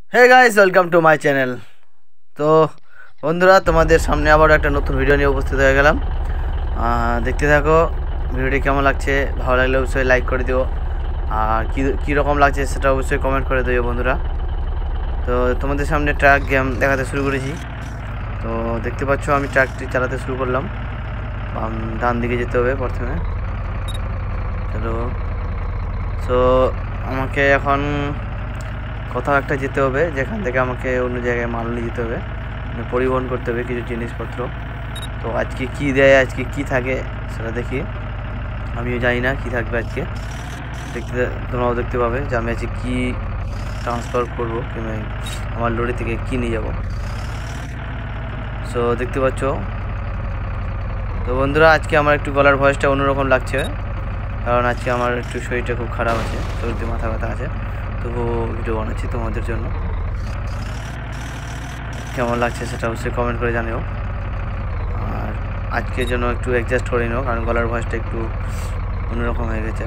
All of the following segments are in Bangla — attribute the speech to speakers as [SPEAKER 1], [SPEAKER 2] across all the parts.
[SPEAKER 1] Hey guys, welcome to my channel. তো বন্ধুরা, তোমাদের সামনে আবার একটা নতুন ভিডিও নিয়ে উপস্থিত হয়ে গেলাম। দেখতে থাকো ভিডিওটি কেমন লাগছে। ভালো লাগলে অবশ্যই লাইক করে দিও, আর কী রকম লাগছে সেটা অবশ্যই কমেন্ট করে দিও বন্ধুরা। তো তোমাদের সামনে ট্রাক গেম দেখাতে শুরু করেছি। তো দেখতে পাচ্ছ আমি ট্রাকটি চালাতে শুরু করলাম। ডান দিকে যেতে হবে প্রথমে। চলো। সো আমাকে এখন কোথাও একটা যেতে হবে, যেখান থেকে আমাকে অন্য জায়গায় মাল নিয়ে যেতে হবে, মানে পরিবহন করতে হবে কিছু জিনিসপত্র। তো আজকে কি দেয়, আজকে কি থাকে সেটা দেখি। আমিও জানি না কি থাকবে আজকে। তোমরাও দেখতে পাবে যে আমি আজকে কী ট্রান্সফার করবো, কিংবা আমার লরি থেকে কী নিয়ে যাব। সো দেখতে পাচ্ছ। তো বন্ধুরা, আজকে আমার একটু গলার ভয়েসটা অন্যরকম লাগছে, কারণ আজকে আমার একটু শরীরটা খুব খারাপ আছে, সর্দি মাথা ব্যথা আছে। তবুও ভিডিও বানাচ্ছি তোমাদের জন্য। কেমন লাগছে সেটা অবশ্যই কমেন্ট করে জানিও। আর আজকের জন্য একটু অ্যাডজাস্ট করে নিও, কারণ গলার ভয়েসটা একটু অন্যরকম হয়ে গেছে।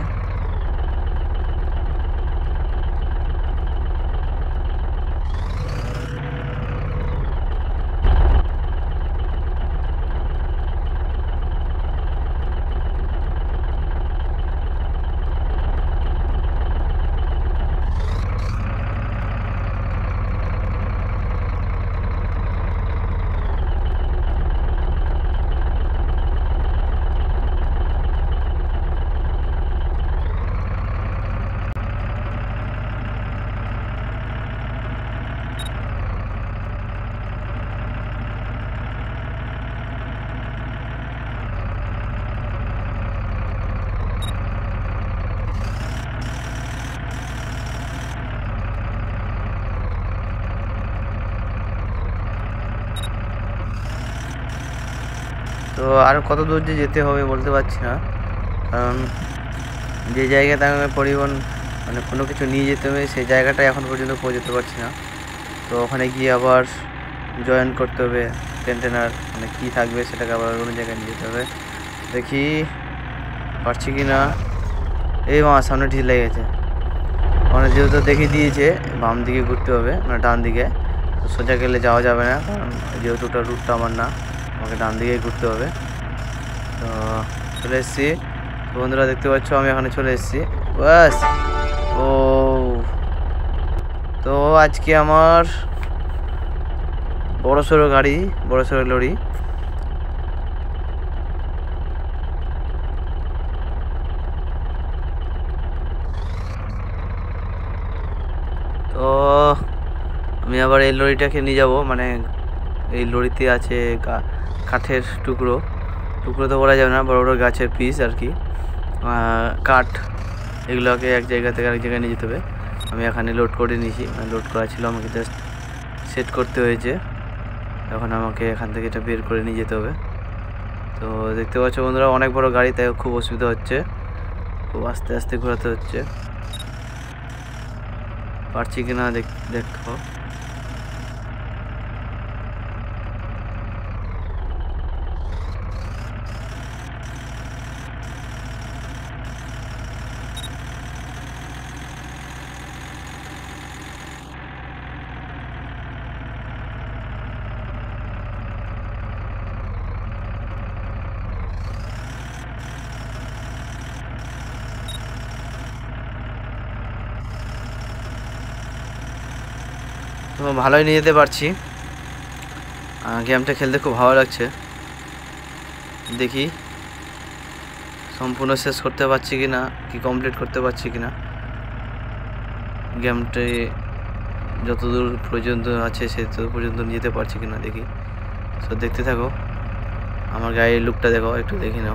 [SPEAKER 1] তো আর কত দূর যে যেতে হবে বলতে পারছি না, কারণ যে জায়গাতে আমাকে পরিবহন মানে কোনো কিছু নিয়ে যেতে হবে সেই জায়গাটায় এখন পর্যন্ত পৌঁছতে পারছি না। তো ওখানে গিয়ে আবার জয়েন করতে হবে কন্টেনার, মানে কী থাকবে সেটাকে আবার অন্য জায়গায় নিয়ে যেতে হবে। দেখি পারছি কি না। এই সামনে ঢিল লেগে গেছে, মানে যেহেতু দেখিয়ে দিয়েছে বাম দিকে ঘুরতে হবে, মানে ডান দিকে। তো সোজা গেলে যাওয়া যাবে না, কারণ যেহেতু ওটা রুটটা আমার না, আমাকে ডান দিকেই ঘুরতে হবে। তো চলে এসেছি। বন্ধুরা দেখতে পাচ্ছ আমি এখানে চলে এসেছি বাস। ও, তো আজকে আমার বড়সড় গাড়ি, বড়সড় লরি। তো আমি আবার এই লরিটাকে নিয়ে যাব, মানে এই লরিতে আছে কাঠের টুকরো টুকরো তো বলা যাবে না, বড় বড় গাছের পিস আর কি, কাঠ। এগুলোকে এক জায়গা থেকে আরেক জায়গায় নিয়ে যেতে হবে। আমি এখানে লোড করে নিয়েছি, মানে লোড করা ছিল, আমাকে জাস্ট সেট করতে হয়েছে। এখন আমাকে এখান থেকে এটা বের করে নিয়ে যেতে হবে। তো দেখতে পাচ্ছ বন্ধুরা, অনেক বড় গাড়ি, তাই খুব অসুবিধা হচ্ছে, খুব আস্তে আস্তে ঘোরাতে হচ্ছে। পারছি কিনা দেখো। তো ভালোই নিয়ে যেতে পারছি, গেমটা খেলতে খুব ভালো লাগছে। দেখি সম্পূর্ণ শেষ করতে পারছি কি না, কি কমপ্লিট করতে পারছি কি না। গেমটি যতদূর পর্যন্ত আছে সেতদূর পর্যন্ত নিয়ে যেতে পারছি কি না দেখি। সো দেখতে থাকো, আমার গাড়ির লুকটা দেখো, একটু দেখে নাও।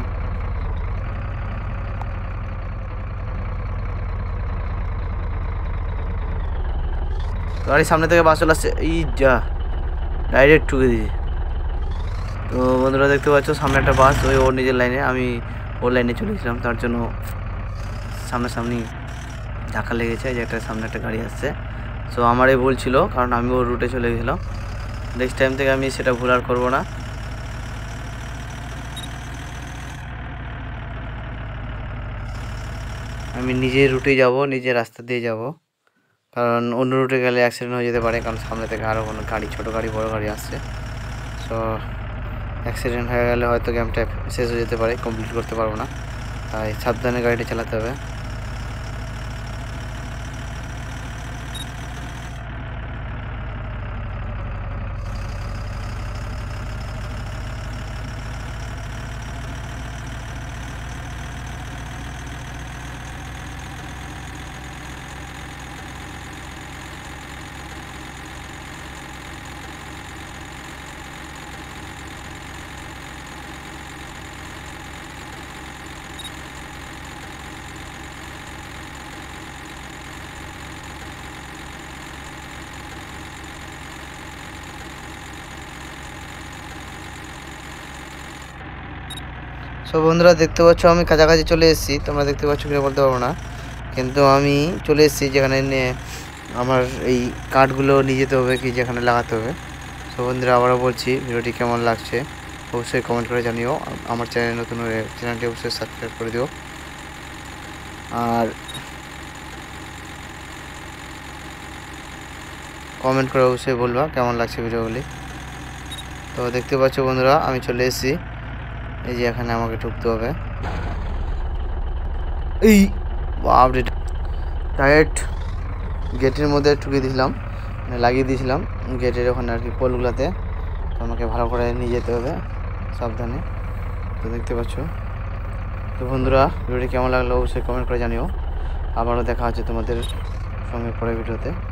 [SPEAKER 1] গাড়ির সামনে থেকে বাস চলে আসছে, এই যা ডাইরেক্ট ঠুকে দিয়েছে। তো বন্ধুরা দেখতে পাচ্ছ সামনে একটা বাস, ওর নিজের লাইনে, আমি ওর লাইনে চলে গেছিলাম, তার জন্য সামনাসামনি ধাক্কা লেগেছে, যে একটা সামনে একটা গাড়ি আসছে। সো আমারই ভুল ছিল, কারণ আমি ওর রুটে চলে গেছিলাম। নেক্সট টাইম থেকে আমি সেটা ভুল আর করবো না। আমি নিজের রুটে যাব, নিজের রাস্তা দিয়ে যাব, কারণ অন্য রুটে গেলে অ্যাক্সিডেন্ট হয়ে যেতে পারে, কারণ সামনে থেকে আরও কোনো গাড়ি, ছোটো গাড়ি, বড় গাড়ি আসছে। সো অ্যাক্সিডেন্ট হয়ে গেলে হয়তো গেমটা শেষ হয়ে যেতে পারে, কমপ্লিট করতে পারবো না, তাই সাবধানে গাড়িটা চালাতে হবে। সো বন্ধুরা দেখতে পাচ্ছ আমি কাছাকাছি চলে এসেছি, তোমরা দেখতে পাচ্ছ কিনা বলতে পারবো না, কিন্তু আমি চলে এসেছি যেখানে আমার এই কার্ডগুলো নিয়ে যেতে হবে, কি যেখানে লাগাতে হবে। সো বন্ধুরা আবারও বলছি, ভিডিওটি কেমন লাগছে অবশ্যই কমেন্ট করে জানিও। আমার চ্যানেল নতুন হয়ে চ্যানেলটি অবশ্যই সাবস্ক্রাইব করে দিও, আর কমেন্ট করে অবশ্যই বলবা কেমন লাগছে ভিডিওগুলি। তো দেখতে পাচ্ছ বন্ধুরা আমি চলে এসেছি, এই যে এখানে আমাকে ঢুকতে হবে। এই বাপরে, ডাইরেক্ট গেটের মধ্যে ঢুকিয়ে দিয়েছিলাম, লাগিয়ে দিয়েছিলাম গেটের ওখানে আর কি, পোলগুলোতে। তো আমাকে ভালো করে নিয়ে যেতে হবে সাবধানে। তো দেখতে পাচ্ছ। তো বন্ধুরা ভিডিওটি কেমন লাগলো অবশ্যই কমেন্ট করে জানিও। আবারও দেখা হচ্ছে তোমাদের সঙ্গে পরের ভিডিওতে।